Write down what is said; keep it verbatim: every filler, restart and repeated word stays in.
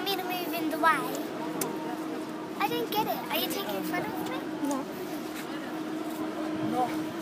want me to move in the way? I don't get it. Are you taking a photo of me? No. No.